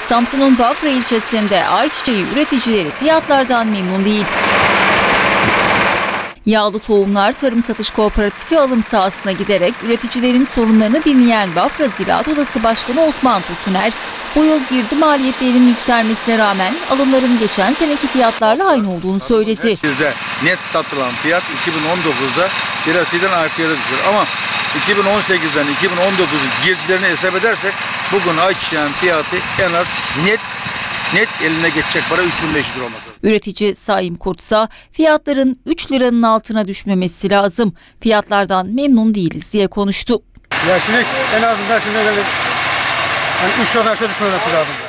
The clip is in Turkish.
Samsun'un Bafra ilçesinde ayçiçeği üreticileri fiyatlardan memnun değil. Yağlı Tohumlar Tarım Satış Kooperatifi alım sahasına giderek üreticilerin sorunlarını dinleyen Bafra Ziraat Odası Başkanı Osman Tosuner, bu yıl girdi maliyetlerinin yükselmesine rağmen alımların geçen seneki fiyatlarla aynı olduğunu söyledi. Bizde net satılan fiyat 2019'da lirasıyla aynı fiyata düşüyor ama 2018'den 2019'un girdilerini hesap edersek bugün ayçiçeğinin fiyatı en az net eline geçecek para 3.500 lira olması. Üretici Saim Kurtsa fiyatların 3 liranın altına düşmemesi lazım. Fiyatlardan memnun değiliz diye konuştu. Ya şimdi en azından şimdi yani 3 liradan aşağı düşmemesi lazım.